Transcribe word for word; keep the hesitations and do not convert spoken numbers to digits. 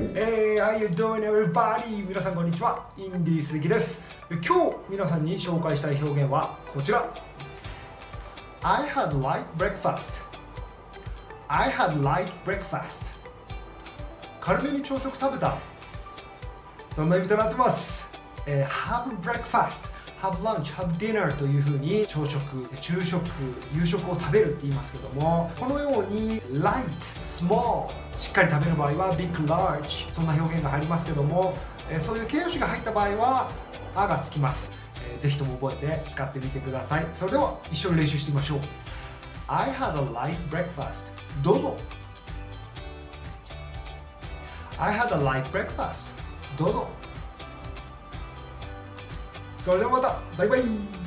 Hey, how you doing, everybody? 皆さんこんにちは。インディー鈴木です。今日皆さんに紹介したい表現はこちら。I had light breakfast. I had light breakfast. 軽めに朝食食べた。そんな意味となってます。えー、have breakfast.Have lunch, have dinner というふうに朝食、昼食、夕食を食べるって言いますけども、このように light, small しっかり食べる場合は big, large そんな表現が入りますけども、えそういう形容詞が入った場合はあがつきます、えー、ぜひとも覚えて使ってみてください。それでは一緒に練習してみましょう。 I had a light breakfast. どうぞ。 I had a light breakfast. どうぞ。それではまたバイバイ。